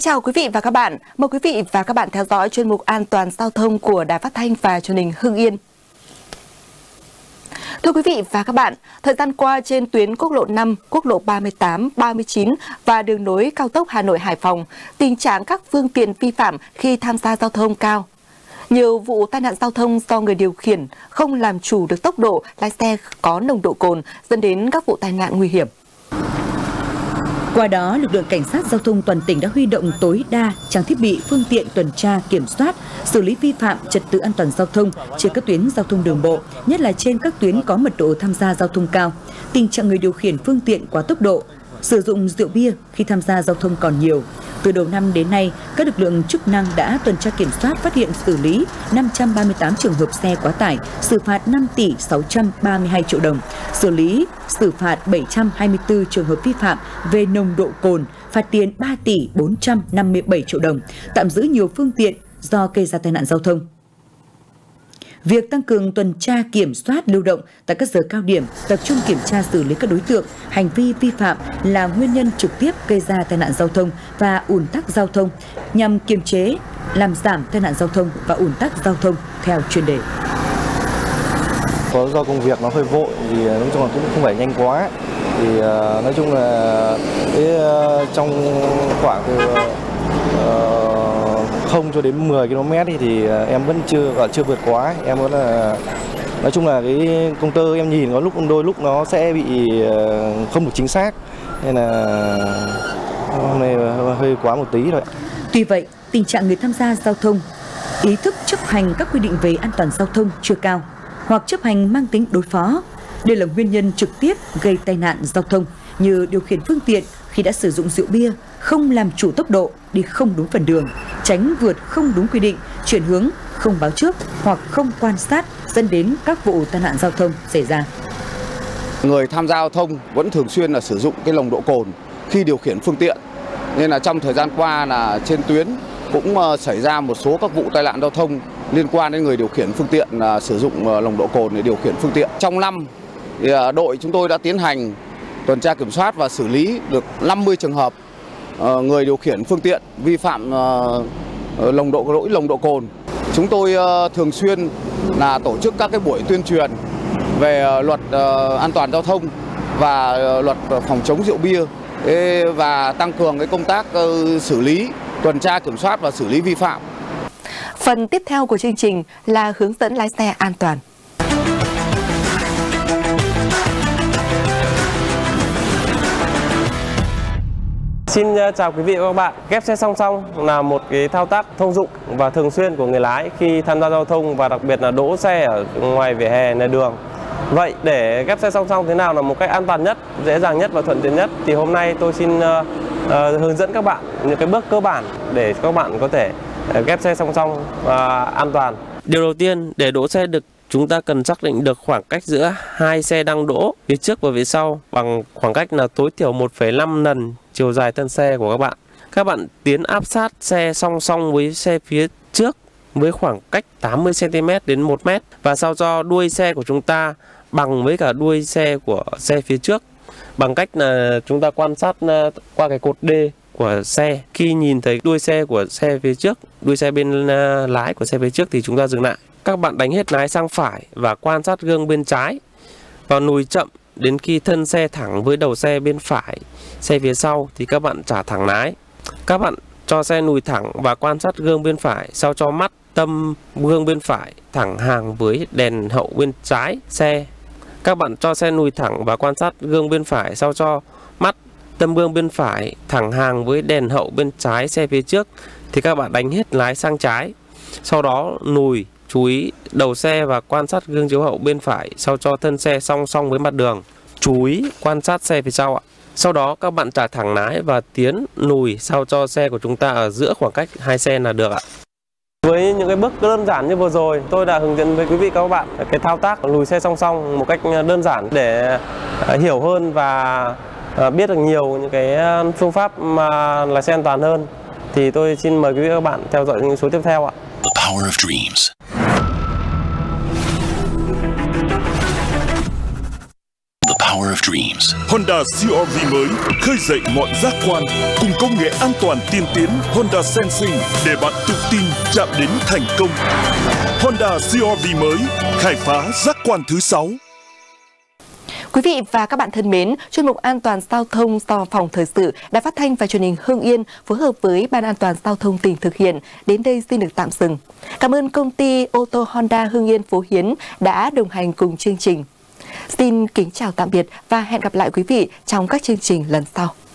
chào quý vị và các bạn. Mời quý vị và các bạn theo dõi chuyên mục An toàn giao thông của Đài Phát thanh và Truyền hình Hưng Yên. Thưa quý vị và các bạn, thời gian qua trên tuyến quốc lộ 5, quốc lộ 38, 39 và đường nối cao tốc Hà Nội - Hải Phòng, tình trạng các phương tiện vi phạm khi tham gia giao thông cao. Nhiều vụ tai nạn giao thông do người điều khiển không làm chủ được tốc độ, lái xe có nồng độ cồn dẫn đến các vụ tai nạn nguy hiểm. Qua đó, lực lượng cảnh sát giao thông toàn tỉnh đã huy động tối đa trang thiết bị, phương tiện tuần tra, kiểm soát, xử lý vi phạm trật tự an toàn giao thông trên các tuyến giao thông đường bộ, nhất là trên các tuyến có mật độ tham gia giao thông cao. Tình trạng người điều khiển phương tiện quá tốc độ, sử dụng rượu bia khi tham gia giao thông còn nhiều. Từ đầu năm đến nay, các lực lượng chức năng đã tuần tra kiểm soát, phát hiện xử lý 538 trường hợp xe quá tải, xử phạt 5 tỷ 632 triệu đồng, xử phạt 724 trường hợp vi phạm về nồng độ cồn, phạt tiền 3 tỷ 457 triệu đồng, tạm giữ nhiều phương tiện do gây ra tai nạn giao thông. Việc tăng cường tuần tra kiểm soát lưu động tại các giờ cao điểm, tập trung kiểm tra xử lý các đối tượng, hành vi vi phạm là nguyên nhân trực tiếp gây ra tai nạn giao thông và ùn tắc giao thông, nhằm kiềm chế, làm giảm tai nạn giao thông và ùn tắc giao thông theo chuyên đề. Do công việc nó hơi vội thì nói chung là cũng không phải nhanh quá. Thì nói chung là trong khoảng từ 0 cho đến 10 km thì em vẫn chưa vượt quá. Em vẫn là nói chung là cái công tơ em nhìn có đôi lúc nó sẽ bị không được chính xác, nên là hôm nay hơi quá một tí thôi. Tuy vậy, tình trạng người tham gia giao thông ý thức chấp hành các quy định về an toàn giao thông chưa cao hoặc chấp hành mang tính đối phó. Đây là nguyên nhân trực tiếp gây tai nạn giao thông như điều khiển phương tiện khi đã sử dụng rượu bia, không làm chủ tốc độ, đi không đúng phần đường, tránh vượt không đúng quy định, chuyển hướng, không báo trước hoặc không quan sát dẫn đến các vụ tai nạn giao thông xảy ra. Người tham gia giao thông vẫn thường xuyên là sử dụng cái nồng độ cồn khi điều khiển phương tiện. Nên là trong thời gian qua là trên tuyến cũng xảy ra một số các vụ tai nạn giao thông liên quan đến người điều khiển phương tiện sử dụng nồng độ cồn để điều khiển phương tiện. Trong năm thì đội chúng tôi đã tiến hành tuần tra kiểm soát và xử lý được 50 trường hợp người điều khiển phương tiện vi phạm lỗi nồng độ cồn. Chúng tôi thường xuyên là tổ chức các cái buổi tuyên truyền về luật an toàn giao thông và luật phòng chống rượu bia và tăng cường cái công tác xử lý, tuần tra kiểm soát và xử lý vi phạm. Phần tiếp theo của chương trình là hướng dẫn lái xe an toàn. Xin chào quý vị và các bạn. Ghép xe song song là một cái thao tác thông dụng và thường xuyên của người lái khi tham gia giao thông và đặc biệt là đỗ xe ở ngoài vỉa hè, lề đường. Vậy để ghép xe song song thế nào là một cách an toàn nhất, dễ dàng nhất và thuận tiện nhất thì hôm nay tôi xin hướng dẫn các bạn những cái bước cơ bản để các bạn có thể ghép xe song song an toàn. Điều đầu tiên, để đỗ xe được, chúng ta cần xác định được khoảng cách giữa hai xe đang đỗ phía trước và phía sau bằng khoảng cách là tối thiểu 1,5 lần chiều dài thân xe của các bạn. Các bạn tiến áp sát xe song song với xe phía trước với khoảng cách 80 cm đến 1 m và sao cho đuôi xe của chúng ta bằng với cả đuôi xe của xe phía trước, bằng cách là chúng ta quan sát qua cái cột D của xe. Khi nhìn thấy đuôi xe của xe phía trước, đuôi xe bên lái của xe phía trước thì chúng ta dừng lại. Các bạn đánh hết lái sang phải và quan sát gương bên trái và lùi chậm đến khi thân xe thẳng với đầu xe bên phải. Xe phía sau thì các bạn trả thẳng lái. Các bạn cho xe lùi thẳng và quan sát gương bên phải sao cho mắt tâm gương bên phải thẳng hàng với đèn hậu bên trái xe. Các bạn cho xe lùi thẳng và quan sát gương bên phải sao cho mắt tâm gương bên phải thẳng hàng với đèn hậu bên trái xe phía trước thì các bạn đánh hết lái sang trái. Sau đó lùi, chú ý đầu xe và quan sát gương chiếu hậu bên phải sao cho thân xe song song với mặt đường. Chú ý quan sát xe phía sau ạ. Sau đó các bạn trả thẳng lái và tiến lùi sao cho xe của chúng ta ở giữa khoảng cách hai xe là được ạ. Với những cái bước đơn giản như vừa rồi, tôi đã hướng dẫn với quý vị các bạn cái thao tác lùi xe song song một cách đơn giản để hiểu hơn và biết được nhiều những cái phương pháp mà lái xe an toàn hơn. Thì tôi xin mời quý vị và các bạn theo dõi những số tiếp theo ạ. The Power of Dreams. The power of dreams. Honda CR-V mới khơi dậy mọi giác quan cùng công nghệ an toàn tiên tiến Honda Sensing để bạn tự tin chạm đến thành công. Honda CR-V mới khai phá giác quan thứ 6. Quý vị và các bạn thân mến, chuyên mục An toàn giao thông do Phòng Thời sự, Đài Phát thanh và Truyền hình Hưng Yên phối hợp với Ban An toàn giao thông tỉnh thực hiện đến đây xin được tạm dừng. Cảm ơn công ty ô tô Honda Hưng Yên Phú Hiến đã đồng hành cùng chương trình. Xin kính chào tạm biệt và hẹn gặp lại quý vị trong các chương trình lần sau.